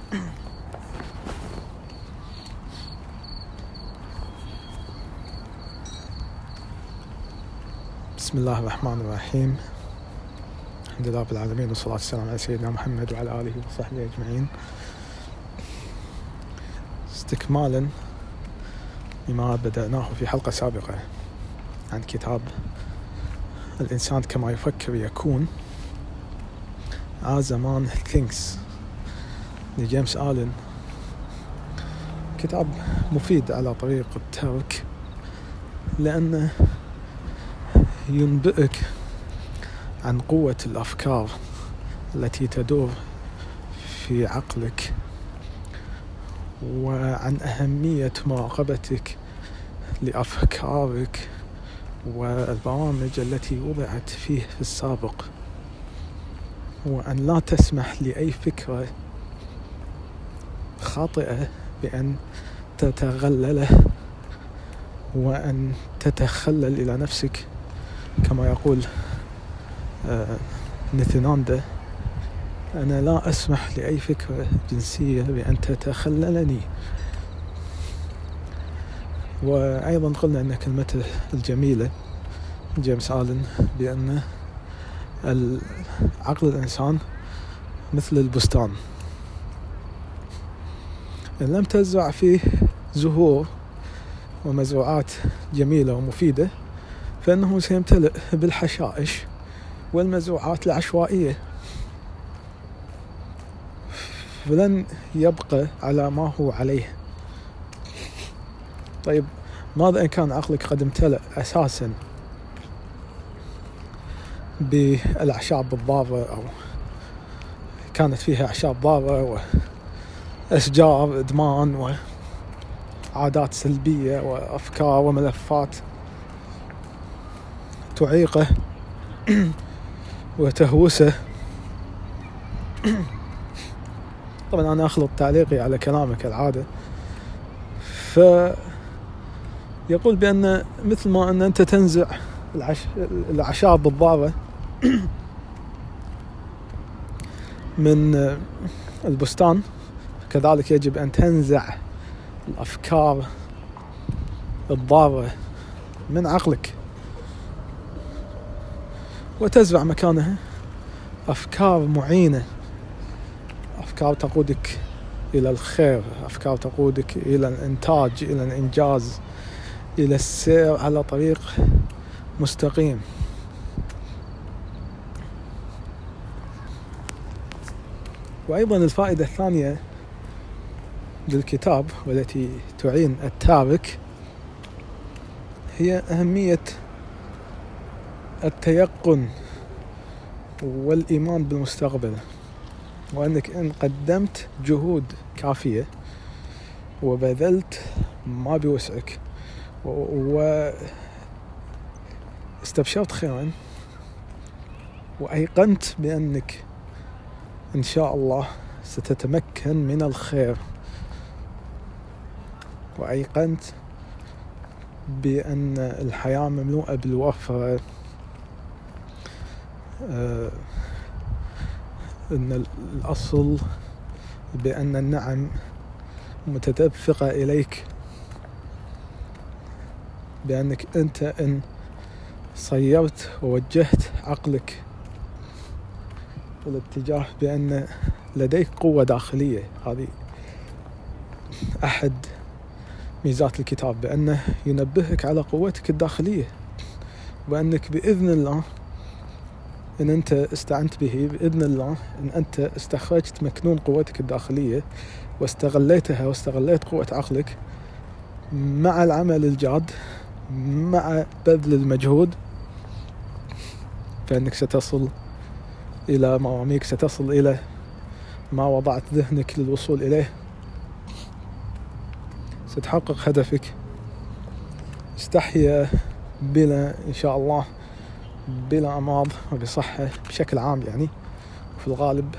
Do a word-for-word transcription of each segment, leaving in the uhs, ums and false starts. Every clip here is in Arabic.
بسم الله الرحمن الرحيم. الحمد لله رب العالمين، والصلاة والسلام على سيدنا محمد وعلى آله وصحبه أجمعين. استكمالا لما بدأناه في حلقة سابقة عن كتاب الإنسان كما يفكر يكون As a Man Thinks لجيمس آلن. كتاب مفيد على طريق الترك، لأنه ينبئك عن قوة الأفكار التي تدور في عقلك، وعن أهمية مراقبتك لأفكارك والبرامج التي وضعت فيه في السابق، وأن لا تسمح لأي فكرة خاطئة بأن تتغلله، وأن تتخلل إلى نفسك كما يقول آه نيثيناندا: أنا لا أسمح لأي فكرة جنسية بأن تتخللني. وأيضا قلنا أن كلمته الجميلة جيمس آلن بأن عقل الإنسان مثل البستان، إن لم تزرع فيه زهور ومزروعات جميلة ومفيدة فإنه سيمتلئ بالحشائش والمزروعات العشوائية، فلن يبقى على ما هو عليه. طيب، ماذا إن كان عقلك قد امتلأ أساسا بالأعشاب الضارة، أو كانت فيها أعشاب ضارة وأشجار إدمان وعادات سلبية وأفكار وملفات تعيقه وتهوسه؟ طبعا أنا أخلط تعليقي على كلامك العادة. فيقول بأن مثل ما أن أنت تنزع العش... الأعشاب الضارة من البستان، كذلك يجب أن تنزع الأفكار الضارة من عقلك وتزرع مكانها أفكار معينة، أفكار تقودك إلى الخير، أفكار تقودك إلى الإنتاج، إلى الإنجاز، إلى السير على طريق مستقيم. وأيضا الفائدة الثانية للكتاب والتي تعين التارك هي أهمية التيقن والإيمان بالمستقبل، وأنك إن قدمت جهود كافية وبذلت ما بوسعك واستبشرت خيرا وأيقنت بأنك إن شاء الله ستتمكن من الخير، وأيقنت بأن الحياة مملوءة بالوفرة، آه إن الأصل بأن النعم متدفقة إليك، بأنك أنت إن صيرت ووجهت عقلك والاتجاه بأن لديك قوة داخلية. هذه أحد ميزات الكتاب، بأنه ينبهك على قوتك الداخلية، وأنك بإذن الله إن أنت استعنت به، بإذن الله إن أنت استخرجت مكنون قوتك الداخلية واستغليتها واستغليت قوة عقلك مع العمل الجاد، مع بذل المجهود، فإنك ستصل إلى مراميك، ستصل إلى ما وضعت ذهنك للوصول إليه، ستحقق هدفك، استحيا بلا إن شاء الله بلا أمراض وبصحة بشكل عام يعني في الغالب،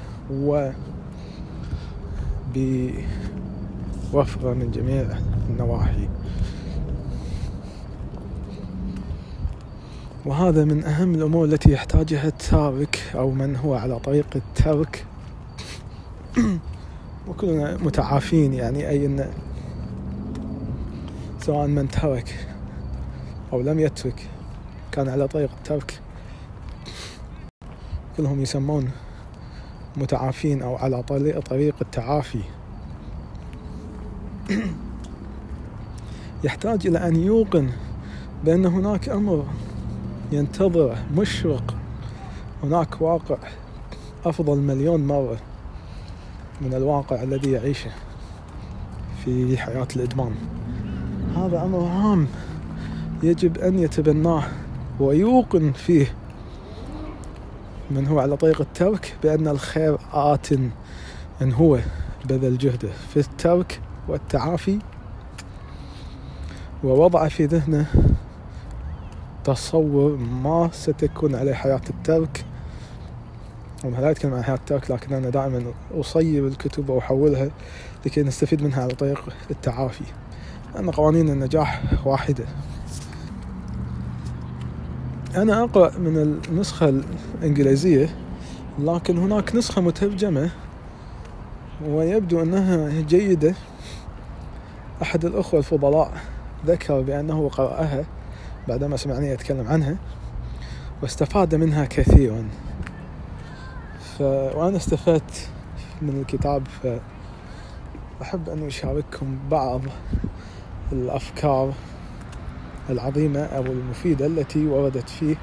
وبوفرة من جميع النواحي. وهذا من أهم الأمور التي يحتاجها التارك أو من هو على طريق الترك وكلنا متعافين، يعني أي أن سواء من ترك أو لم يترك كان على طريق الترك كلهم يسمون متعافين أو على طريق التعافي. يحتاج إلى أن يوقن بأن هناك أمر ينتظره مشرق، هناك واقع أفضل مليون مرة من الواقع الذي يعيشه في حياة الإدمان. هذا أمر هام يجب أن يتبناه ويوقن فيه من هو على طريق الترك بأن الخير آت إن هو بذل جهده في الترك والتعافي، ووضع في ذهنه تصور ما ستكون عليه حياة الترك. وما لا أتكلم عن حياة الترك، لكن أنا دائما أصيب الكتب وأحولها لكي نستفيد منها على طريق التعافي، لأن قوانين النجاح واحدة. أنا أقرأ من النسخة الإنجليزية، لكن هناك نسخة مترجمة ويبدو أنها جيدة. أحد الأخوة الفضلاء ذكر بأنه قرأها بعدما سمعني يتكلم عنها واستفاد منها كثيرا، ف... وأنا استفدت من الكتاب، فأحب أن أشارككم بعض الأفكار العظيمة أو المفيدة التي وردت فيه.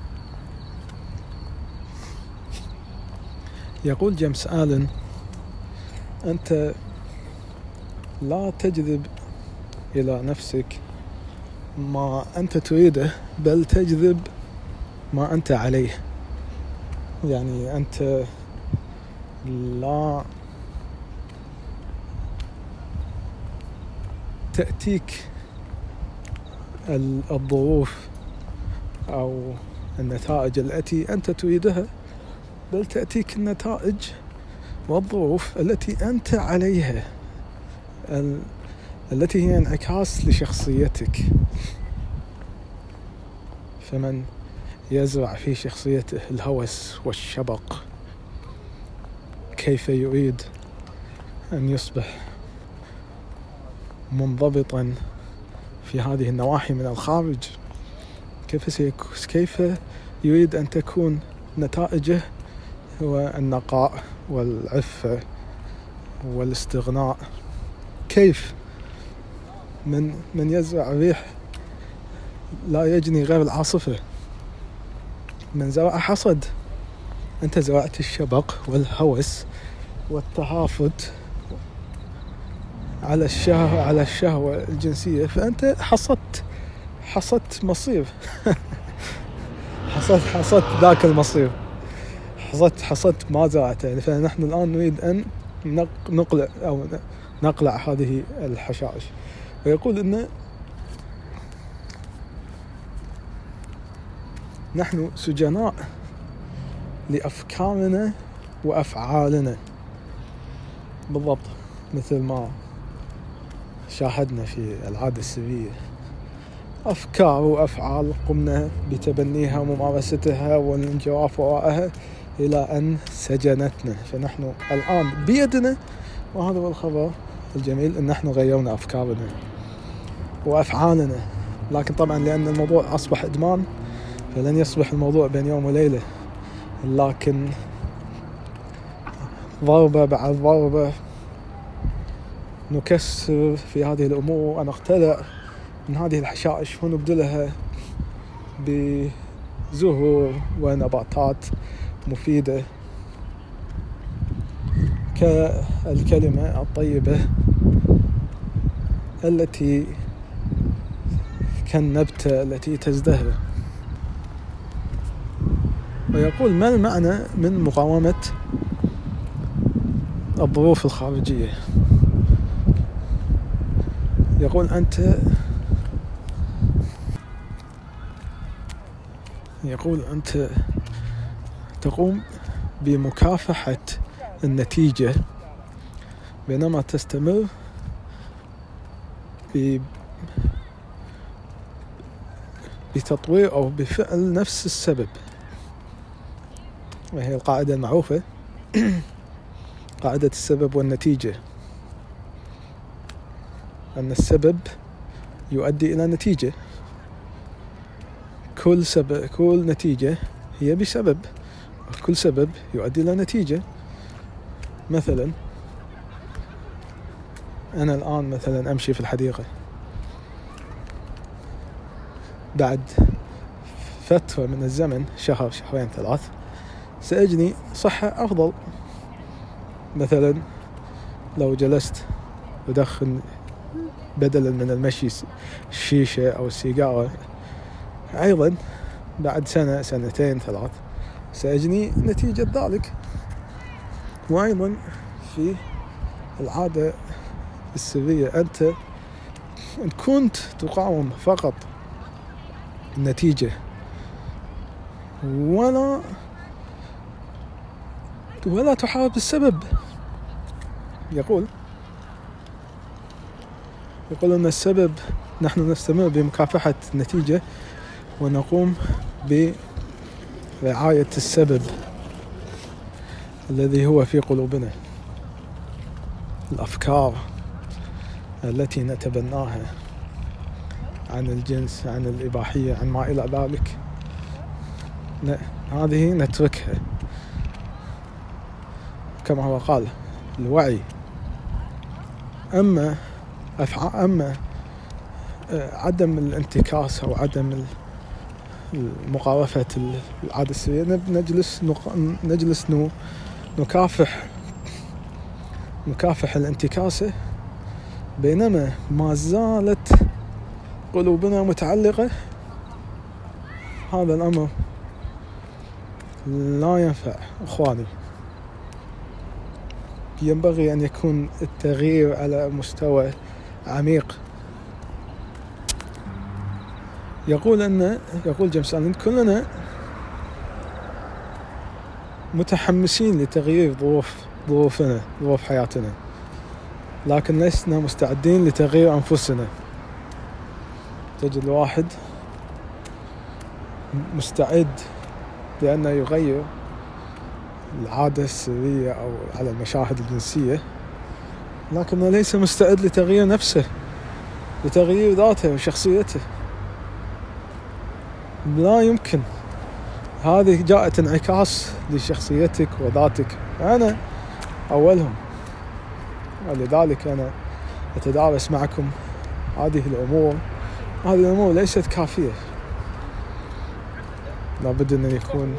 يقول جيمس آلن: أنت لا تجذب إلى نفسك ما أنت تريده، بل تجذب ما أنت عليه. يعني أنت لا تأتيك الظروف أو النتائج التي أنت تريدها، بل تأتيك النتائج والظروف التي أنت عليها، ال... التي هي انعكاس لشخصيتك. فمن يزرع في شخصيته الهوس والشبق كيف يريد أن يصبح منضبطا في هذه النواحي من الخارج، كيف سيكون كيف يريد أن تكون نتائجه هو النقاء والعفة والاستغناء. كيف من من يزرع ريح لا يجني غير العاصفة، من زرع حصد. أنت زرعت الشبق والهوس والتهافت على الشهوة على الشهوة الجنسية، فأنت حصدت حصدت مصير حصدت حصدت ذاك المصير، حصدت حصدت ما زرعته. فنحن الآن نريد أن نقلع أو نقلع هذه الحشائش. ويقول إن نحن سجناء لأفكارنا وأفعالنا، بالضبط مثل ما شاهدنا في العادة السرية. أفكار وأفعال قمنا بتبنيها وممارستها والانجراف وراءها إلى أن سجنتنا. فنحن الآن بيدنا، وهذا هو الخبر الجميل، أن نحن غيرنا أفكارنا وأفعالنا. لكن طبعا لأن الموضوع أصبح إدمان فلن يصبح الموضوع بين يوم وليلة، لكن ضربة بعد ضربة نكسر في هذه الأمور ونقتلع من هذه الحشائش ونبدلها بزهور ونباتات مفيدة كالكلمة الطيبة التي كالنبتة التي تزدهر. ويقول: ما المعنى من مقاومة الظروف الخارجية؟ يقول: أنت يقول أنت تقوم بمكافحة النتيجة بينما تستمر بتطوير أو بفعل نفس السبب. وهي القاعدة المعروفة: قاعدة السبب والنتيجة، أن السبب يؤدي إلى نتيجة. كل سبب كل نتيجة هي بسبب، كل سبب يؤدي إلى نتيجة. مثلا أنا الآن مثلا أمشي في الحديقة، بعد فترة من الزمن، شهر شهرين ثلاث، سأجني صحة أفضل. مثلا لو جلست ودخن بدلا من المشي الشيشة أو السيجارة، أيضا بعد سنة سنتين ثلاث سأجني نتيجة ذلك. وأيضا في العادة السرية، أنت إن كنت تقاوم فقط النتيجة ولا ولا تحارب السبب، يقول يقول أن السبب، نحن نستمر بمكافحة النتيجة ونقوم برعاية السبب الذي هو في قلوبنا، الأفكار التي نتبناها عن الجنس، عن الإباحية، عن ما إلى ذلك، هذه نتركها كما هو قال الوعي. أما أفعال أما عدم الانتكاس أو عدم مقاومة العادة السرية، نجلس نجلس نكافح نكافح الانتكاسة، بينما ما زالت قلوبنا متعلقة. هذا الأمر لا ينفع إخواني. ينبغي أن يكون التغيير على مستوى عميق. يقول أن يقول جيمس ألين: كلنا متحمسين لتغيير ظروف ظروفنا ظروف حياتنا، لكن لسنا مستعدين لتغيير أنفسنا. تجد الواحد مستعد لأنه يغير العادة السرية أو على المشاهد الجنسية، لكنه ليس مستعد لتغيير نفسه، لتغيير ذاته وشخصيته. لا يمكن. هذه جاءت انعكاس لشخصيتك وذاتك، أنا أولهم. ولذلك أنا أتدارس معكم هذه الأمور. هذه الأمور ليست كافية، لابد أن يكون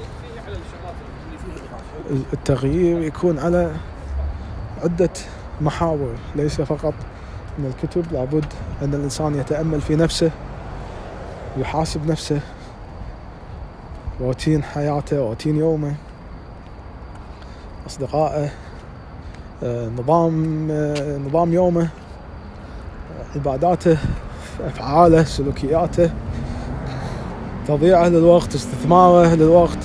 التغيير يكون على عدة محاور، ليس فقط من الكتب. لابد أن الإنسان يتأمل في نفسه، يحاسب نفسه، روتين حياته، روتين يومه، أصدقائه، نظام نظام يومه، عباداته، أفعاله، سلوكياته، تضييعه للوقت، استثماره للوقت.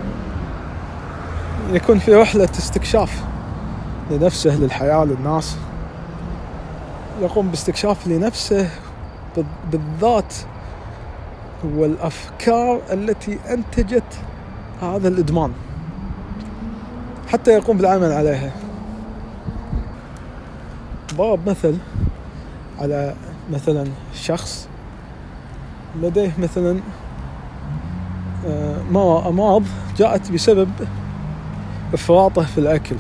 يكون في رحلة استكشاف لنفسه، للحياة، للناس. يقوم باستكشاف لنفسه بالذات والأفكار التي أنتجت هذا الإدمان، حتى يقوم بالعمل عليها. ضرب مثل على مثلا شخص لديه مثلا أمراض جاءت بسبب إفراطه في الأكل،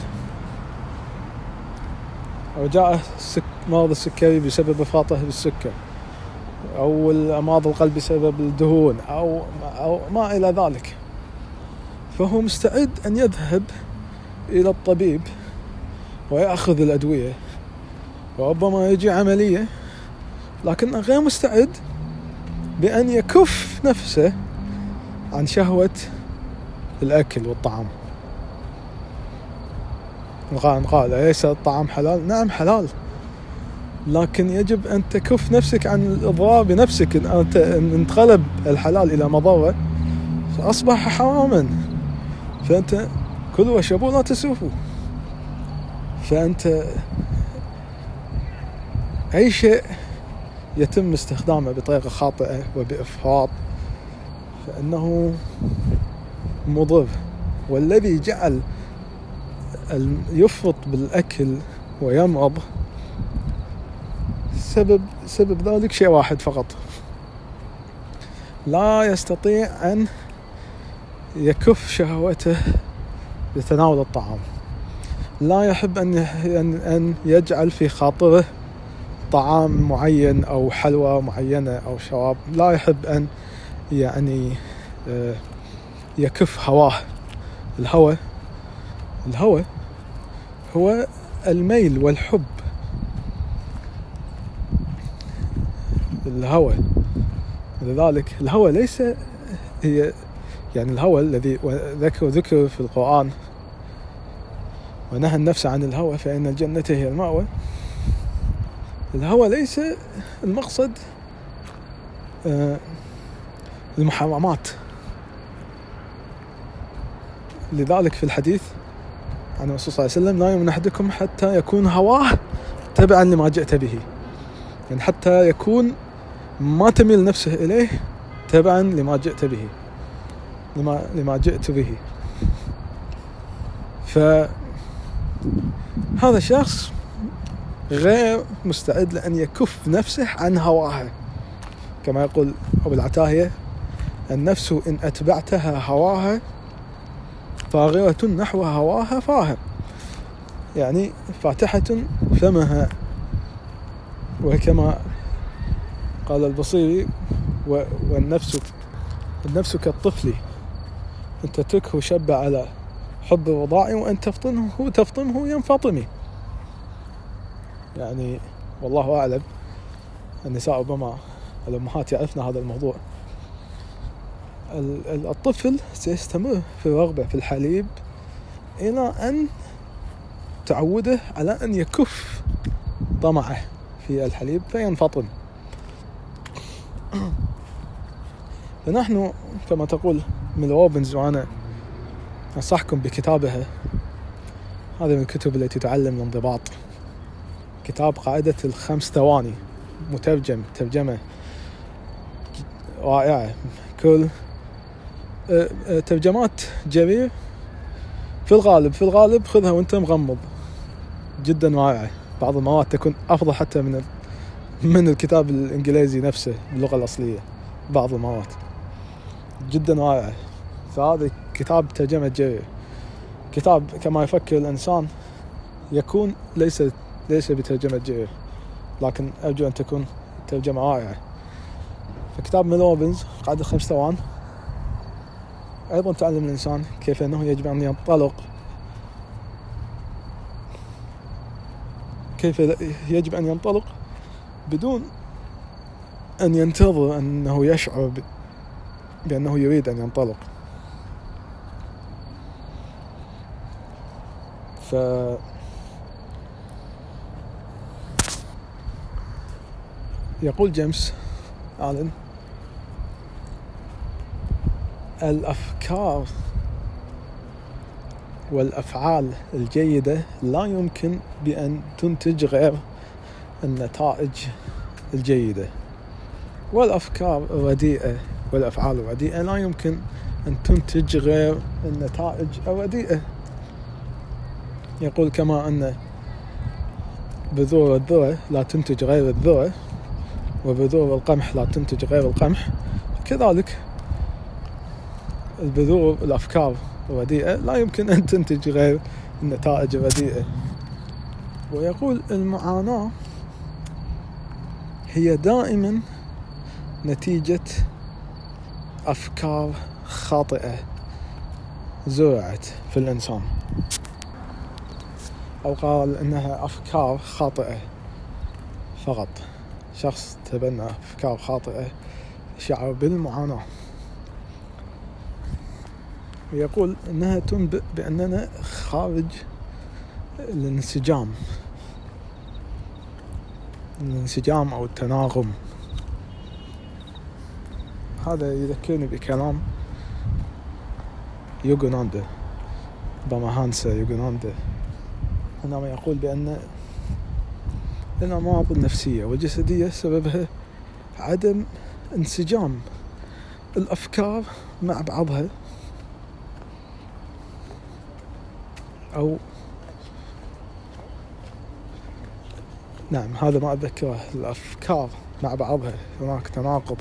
أو جاء مرض السكري بسبب إفراطه بالسكر، أو الأمراض القلب بسبب الدهون، أو أو ما إلى ذلك. فهو مستعد أن يذهب إلى الطبيب ويأخذ الأدوية، وربما يجي عملية، لكن غير مستعد بأن يكف نفسه عن شهوة الأكل والطعام. قال قال أليس الطعام حلال؟ نعم حلال، لكن يجب أن تكف نفسك عن الإضرار بنفسك. إن أنت إن انقلب الحلال إلى مضرة فأصبح حراما، فأنت كلوا واشربوا لا تسرفوا. فأنت أي شيء يتم استخدامه بطريقة خاطئة وبإفراط فإنه مضر. والذي جعل يفرط بالأكل ويمرض سبب سبب ذلك شيء واحد فقط: لا يستطيع أن يكف شهوته لتناول الطعام، لا يحب أن أن يجعل في خاطره طعام معين أو حلوى معينة أو شراب، لا يحب أن يعني يكف هواه. الهوى الهوى هو الميل والحب. الهوى لذلك الهوى ليس هي يعني الهوى الذي ذكر ذكر في القرآن: ونهى النفس عن الهوى فإن الجنة هي المأوى. الهوى ليس المقصد المحرمات. لذلك في الحديث عن الرسول صلى الله عليه وسلم: لا يؤمن أحدكم حتى يكون هواه تبعا لما جئت به، يعني حتى يكون ما تميل نفسه إليه تبعا لما جئت به لما لما جئت به. فهذا الشخص غير مستعد لأن يكف نفسه عن هواها، كما يقول أبو العتاهية: النفس إن أتبعتها هواها فاغرة نحو هواها فاهم، يعني فاتحة فمها. وكما قال البصيري: والنفس النفس كالطفل أن تتركه شب على حب الرضاع وأن تفطمه تفطمه ينفطمي. يعني والله أعلم، النساء ربما الأمهات يعرفن هذا الموضوع. الطفل سيستمر في الرغبة في الحليب إلى أن تعوده على أن يكف طمعه في الحليب فينفطم. فنحن كما تقول ميل روبنز، وأنا أنصحكم بكتابها، هذا من الكتب التي تعلم الانضباط، كتاب قاعدة الخمس ثواني، مترجم ترجمة رائعة. كل ترجمات جرير في الغالب في الغالب خذها وانت مغمض، جدا رائعة. بعض المواد تكون أفضل حتى من من الكتاب الإنجليزي نفسه باللغة الأصلية، بعض المواد جدا رائعة. فهذا كتاب ترجمة جرير، كتاب كما يفكر الإنسان يكون ليس ليس بترجمة جرير، لكن أرجو أن تكون ترجمة رائعة. فكتاب ميل روبنز قاعدة خمس ثوان أيضا تعلم الإنسان كيف أنه يجب أن ينطلق، كيف يجب أن ينطلق بدون أن ينتظر أنه يشعر بأنه يريد أن ينطلق. ف يقول جيمس آلن: الأفكار والأفعال الجيدة لا يمكن بأن تنتج غير النتائج الجيدة، والأفكار الرديئة والأفعال الرديئة لا يمكن أن تنتج غير النتائج الرديئة. يقول: كما أن بذور الذرة لا تنتج غير الذرة، وبذور القمح لا تنتج غير القمح، كذلك البذور الأفكار الرديئة لا يمكن أن تنتج غير النتائج الرديئة. ويقول: المعاناة هي دائما نتيجة أفكار خاطئة زرعت في الإنسان، أو قال إنها أفكار خاطئة فقط. شخص تبنى أفكار خاطئة شعر بالمعاناة. ويقول إنها تنبئ بأننا خارج الانسجام الانسجام أو التناغم. هذا يذكرني بكلام يوغوناندا، باماهانسا يوغوناندا، عندما يقول بأن الأمراض النفسية والجسدية سببها عدم انسجام الأفكار مع بعضها، أو نعم، هذا ما أتذكره. الأفكار مع بعضها، هناك تناقض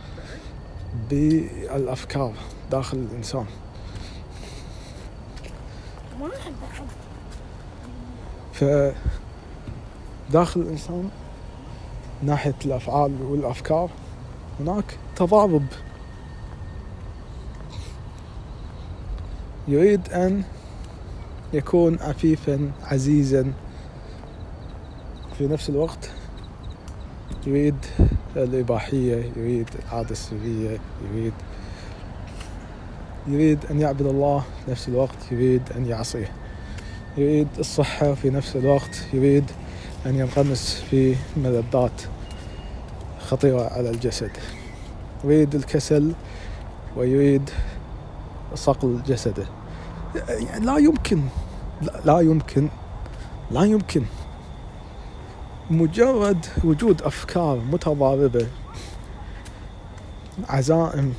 بالأفكار داخل الإنسان. فداخل الإنسان ناحية الأفعال والأفكار هناك تضارب. يريد أن يكون عفيفا عزيزا، في نفس الوقت يريد الإباحية، يريد العادة السرية، يريد يريد أن يعبد الله، في نفس الوقت يريد أن يعصيه، يريد الصحة، في نفس الوقت يريد أن ينغمس في ملذات خطيرة على الجسد، يريد الكسل ويريد صقل جسده. يعني لا يمكن لا, لا يمكن لا يمكن مجرد وجود أفكار متضاربة، عزائم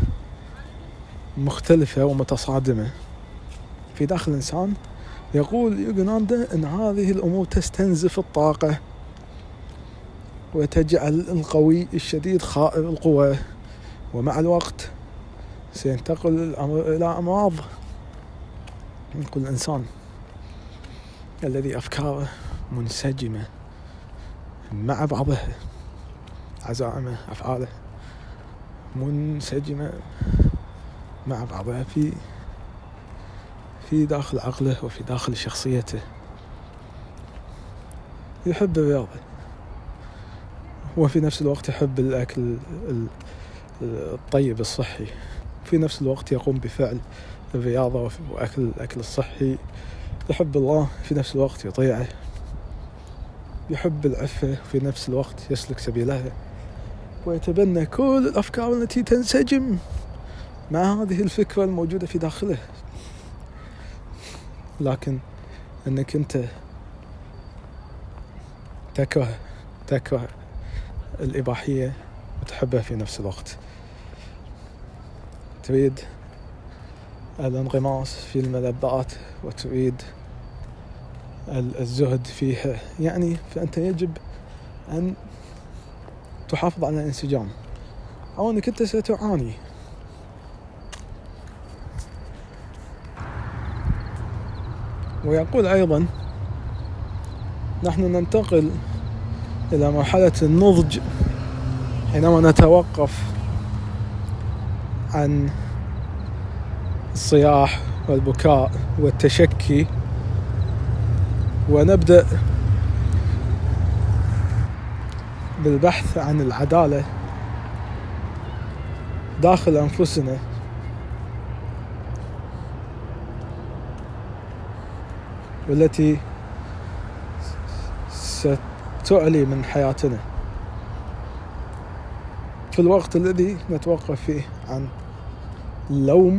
مختلفة ومتصادمة في داخل الإنسان. يقول يوغناندا أن هذه الأمور تستنزف الطاقة وتجعل القوي الشديد خائر القوة، ومع الوقت سينتقل الأمر إلى أمراض. يقول الإنسان الذي أفكاره منسجمة مع بعضها، عزائمه، أفعاله منسجمة مع بعضها في في داخل عقله وفي داخل شخصيته. يحب الرياضة وفي نفس الوقت يحب الأكل الطيب الصحي، في نفس الوقت يقوم بفعل الرياضة وأكل الأكل الصحي. يحب الله، في نفس الوقت يطيعه. يحب العفة، في نفس الوقت يسلك سبيلها، ويتبنى كل الأفكار التي تنسجم مع هذه الفكرة الموجودة في داخله. لكن أنك أنت تكره تكره الإباحية وتحبها في نفس الوقت، تريد الانغماس في الملذات وتريد الزهد فيها، يعني فأنت يجب أن تحافظ على الانسجام، أو أنك أنت ستعاني. ويقول أيضا نحن ننتقل إلى مرحلة النضج حينما نتوقف عن الصياح والبكاء والتشكي، ونبدأ بالبحث عن العدالة داخل أنفسنا، والتي ستعلي من حياتنا في الوقت الذي نتوقف فيه عن اللوم،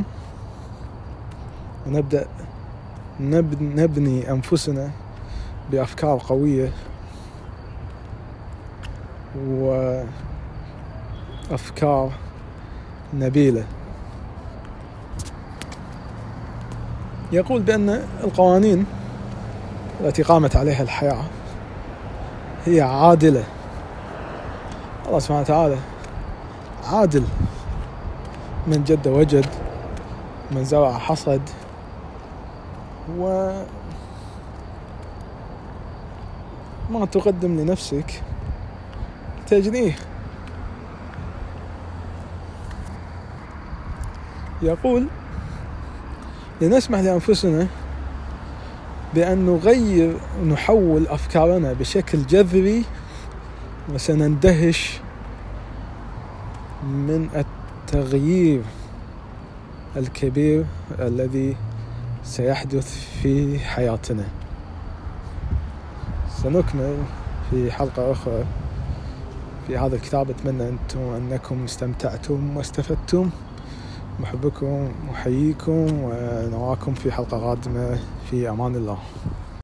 ونبدأ نبني أنفسنا بأفكار قوية وأفكار نبيلة. يقول بأن القوانين التي قامت عليها الحياة هي عادلة. الله سبحانه وتعالى عادل، من جد وجد، من زرع حصد، وما تقدم لنفسك تجنيه. يقول لنسمح لأنفسنا بأن نغير نحول أفكارنا بشكل جذري، وسنندهش من التغيير الكبير الذي سيحدث في حياتنا. سنكمل في حلقة أخرى في هذا الكتاب. أتمنى أنتم أنكم استمتعتم واستفدتم. محبكم، محييكم، ونراكم في حلقة قادمة. في أمان الله.